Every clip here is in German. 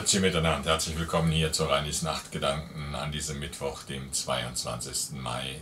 Grüezi miteinander, herzlich willkommen hier zu Reinis Nachtgedanken an diesem Mittwoch, dem 22. Mai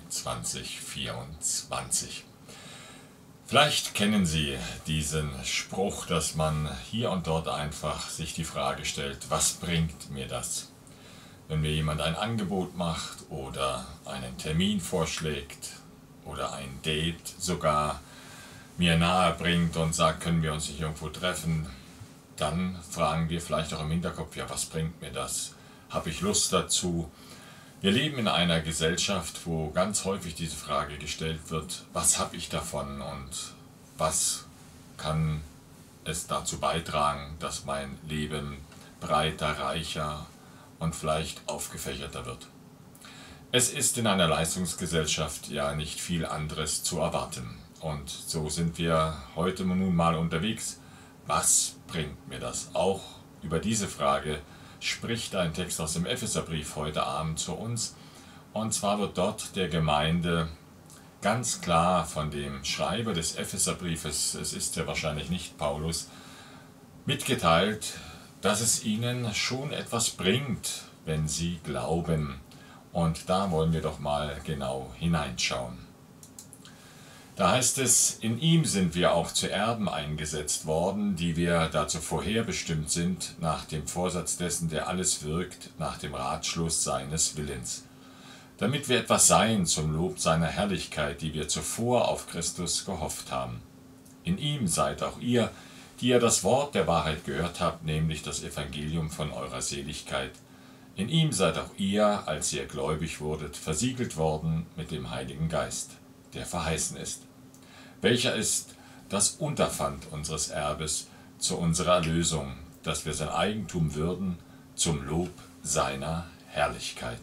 2024. Vielleicht kennen Sie diesen Spruch, dass man hier und dort einfach sich die Frage stellt, was bringt mir das? Wenn mir jemand ein Angebot macht oder einen Termin vorschlägt oder ein Date sogar mir nahe bringt und sagt, können wir uns nicht irgendwo treffen, dann fragen wir vielleicht auch im Hinterkopf, ja, was bringt mir das? Habe ich Lust dazu? Wir leben in einer Gesellschaft, wo ganz häufig diese Frage gestellt wird, was habe ich davon und was kann es dazu beitragen, dass mein Leben breiter, reicher und vielleicht aufgefächerter wird. Es ist in einer Leistungsgesellschaft ja nicht viel anderes zu erwarten. Und so sind wir heute nun mal unterwegs. Was bringt mir das? Auch über diese Frage spricht ein Text aus dem Epheserbrief heute Abend zu uns. Und zwar wird dort der Gemeinde ganz klar von dem Schreiber des Epheserbriefes, es ist ja wahrscheinlich nicht Paulus, mitgeteilt, dass es ihnen schon etwas bringt, wenn sie glauben. Und da wollen wir doch mal genau hineinschauen. Da heißt es, in ihm sind wir auch zu Erben eingesetzt worden, die wir dazu vorherbestimmt sind, nach dem Vorsatz dessen, der alles wirkt, nach dem Ratschluss seines Willens, damit wir etwas seien zum Lob seiner Herrlichkeit, die wir zuvor auf Christus gehofft haben. In ihm seid auch ihr, die ihr das Wort der Wahrheit gehört habt, nämlich das Evangelium von eurer Seligkeit. In ihm seid auch ihr, als ihr gläubig wurdet, versiegelt worden mit dem Heiligen Geist, der verheißen ist, welcher ist das Unterpfand unseres Erbes zu unserer Erlösung, dass wir sein Eigentum würden zum Lob seiner Herrlichkeit.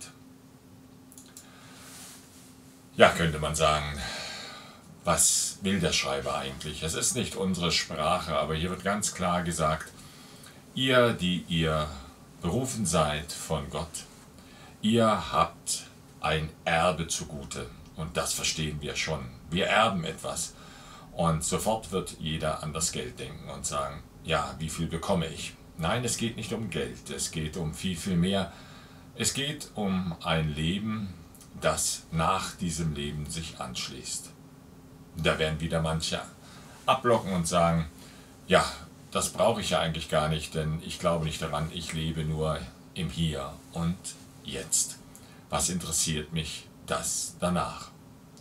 Ja, könnte man sagen, was will der Schreiber eigentlich? Es ist nicht unsere Sprache, aber hier wird ganz klar gesagt, ihr, die ihr berufen seid von Gott, ihr habt ein Erbe zugute. Und das verstehen wir schon. Wir erben etwas. Und sofort wird jeder an das Geld denken und sagen, ja, wie viel bekomme ich? Nein, es geht nicht um Geld, es geht um viel, viel mehr. Es geht um ein Leben, das nach diesem Leben sich anschließt. Da werden wieder manche ablocken und sagen, ja, das brauche ich ja eigentlich gar nicht, denn ich glaube nicht daran, ich lebe nur im Hier und Jetzt. Was interessiert mich das danach?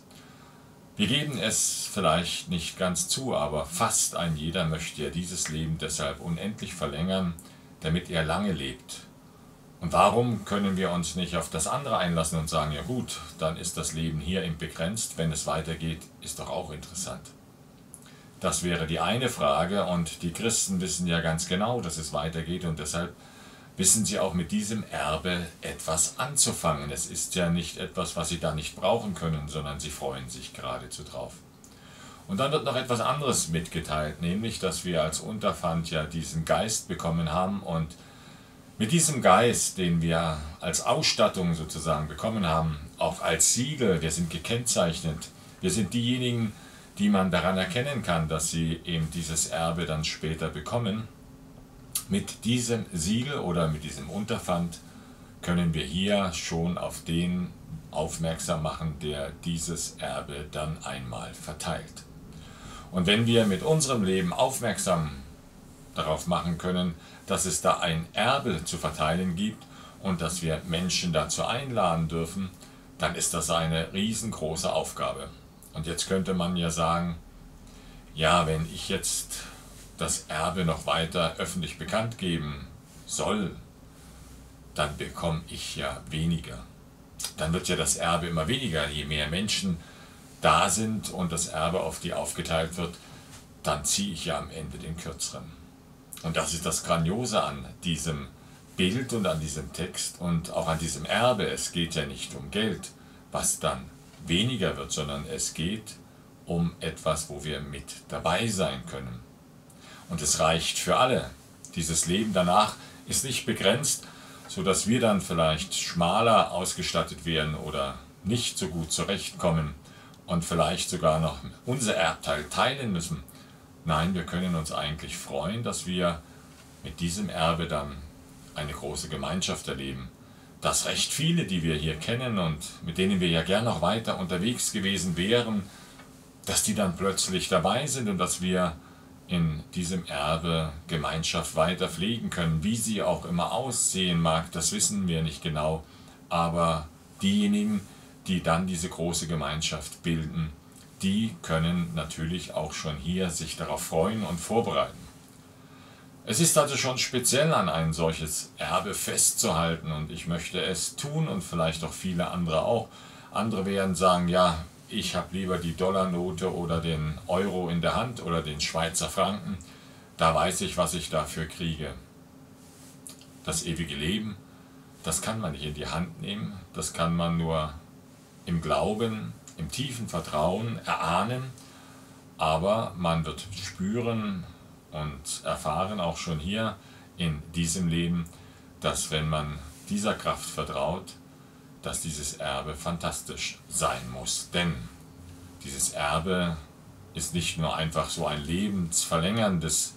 Wir geben es vielleicht nicht ganz zu, aber fast ein jeder möchte ja dieses Leben deshalb unendlich verlängern, damit er lange lebt. Und warum können wir uns nicht auf das andere einlassen und sagen, ja gut, dann ist das Leben hier eben begrenzt, wenn es weitergeht, ist doch auch interessant. Das wäre die eine Frage und die Christen wissen ja ganz genau, dass es weitergeht und deshalb wissen sie auch mit diesem Erbe etwas anzufangen. Es ist ja nicht etwas, was sie da nicht brauchen können, sondern sie freuen sich geradezu drauf. Und dann wird noch etwas anderes mitgeteilt, nämlich, dass wir als Unterpfand ja diesen Geist bekommen haben und mit diesem Geist, den wir als Ausstattung sozusagen bekommen haben, auch als Siegel, wir sind gekennzeichnet, wir sind diejenigen, die man daran erkennen kann, dass sie eben dieses Erbe dann später bekommen. Mit diesem Siegel oder mit diesem Unterpfand können wir hier schon auf den aufmerksam machen, der dieses Erbe dann einmal verteilt. Und wenn wir mit unserem Leben aufmerksam darauf machen können, dass es da ein Erbe zu verteilen gibt und dass wir Menschen dazu einladen dürfen, dann ist das eine riesengroße Aufgabe. Und jetzt könnte man ja sagen, ja, wenn ich jetzt das Erbe noch weiter öffentlich bekannt geben soll, dann bekomme ich ja weniger. Dann wird ja das Erbe immer weniger. Je mehr Menschen da sind und das Erbe auf die aufgeteilt wird, dann ziehe ich ja am Ende den Kürzeren. Und das ist das Grandiose an diesem Bild und an diesem Text und auch an diesem Erbe. Es geht ja nicht um Geld, was dann weniger wird, sondern es geht um etwas, wo wir mit dabei sein können. Und es reicht für alle. Dieses Leben danach ist nicht begrenzt, sodass wir dann vielleicht schmaler ausgestattet werden oder nicht so gut zurechtkommen und vielleicht sogar noch unser Erbteil teilen müssen. Nein, wir können uns eigentlich freuen, dass wir mit diesem Erbe dann eine große Gemeinschaft erleben, dass recht viele, die wir hier kennen und mit denen wir ja gern noch weiter unterwegs gewesen wären, dass die dann plötzlich dabei sind und dass wir in diesem Erbe Gemeinschaft weiter pflegen können. Wie sie auch immer aussehen mag, das wissen wir nicht genau, aber diejenigen, die dann diese große Gemeinschaft bilden, die können natürlich auch schon hier sich darauf freuen und vorbereiten. Es ist also schon speziell, an ein solches Erbe festzuhalten, und ich möchte es tun und vielleicht auch viele andere auch. Andere werden sagen, ja, ich habe lieber die Dollarnote oder den Euro in der Hand oder den Schweizer Franken, da weiß ich, was ich dafür kriege. Das ewige Leben, das kann man nicht in die Hand nehmen, das kann man nur im Glauben, im tiefen Vertrauen erahnen, aber man wird spüren und erfahren auch schon hier in diesem Leben, dass wenn man dieser Kraft vertraut, dass dieses Erbe fantastisch sein muss. Denn dieses Erbe ist nicht nur einfach so ein lebensverlängerndes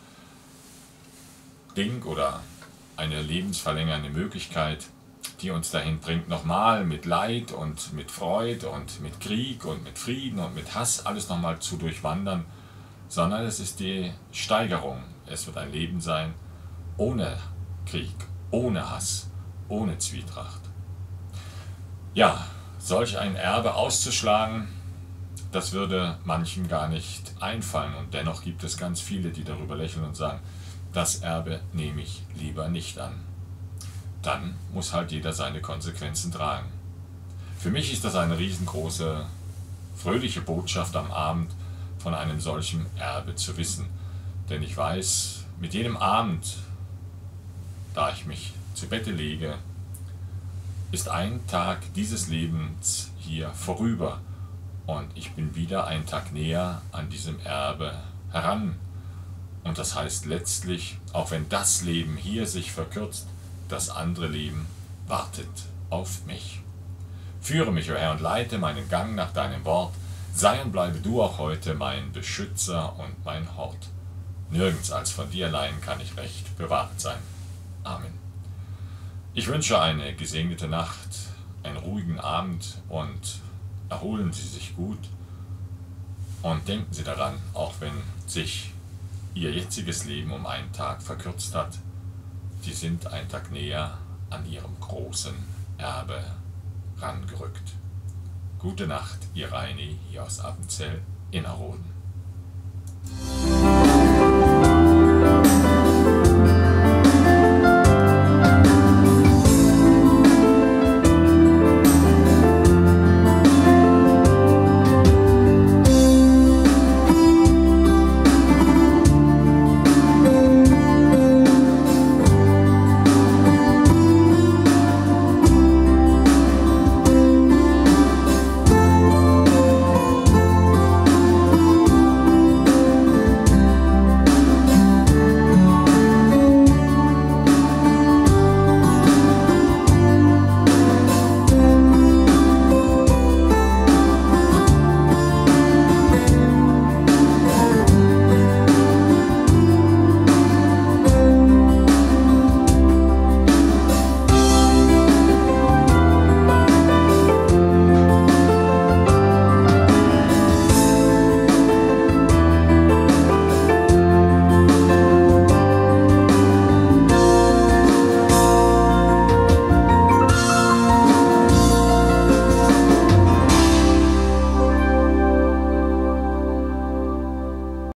Ding oder eine lebensverlängernde Möglichkeit, die uns dahin bringt, nochmal mit Leid und mit Freude und mit Krieg und mit Frieden und mit Hass alles nochmal zu durchwandern, sondern es ist die Steigerung. Es wird ein Leben sein ohne Krieg, ohne Hass, ohne Zwietracht. Ja, solch ein Erbe auszuschlagen, das würde manchem gar nicht einfallen, und dennoch gibt es ganz viele, die darüber lächeln und sagen, das Erbe nehme ich lieber nicht an. Dann muss halt jeder seine Konsequenzen tragen. Für mich ist das eine riesengroße, fröhliche Botschaft am Abend, von einem solchen Erbe zu wissen. Denn ich weiß, mit jedem Abend, da ich mich zu Bette lege, ist ein Tag dieses Lebens hier vorüber und ich bin wieder einen Tag näher an diesem Erbe heran. Und das heißt letztlich, auch wenn das Leben hier sich verkürzt, das andere Leben wartet auf mich. Führe mich, o Herr, und leite meinen Gang nach deinem Wort. Sei und bleibe du auch heute mein Beschützer und mein Hort. Nirgends als von dir allein kann ich recht bewahrt sein. Amen. Ich wünsche eine gesegnete Nacht, einen ruhigen Abend und erholen Sie sich gut. Und denken Sie daran, auch wenn sich Ihr jetziges Leben um einen Tag verkürzt hat, Sie sind einen Tag näher an Ihrem großen Erbe rangerückt. Gute Nacht, Ihr Reini hier aus Appenzell Innerrhoden.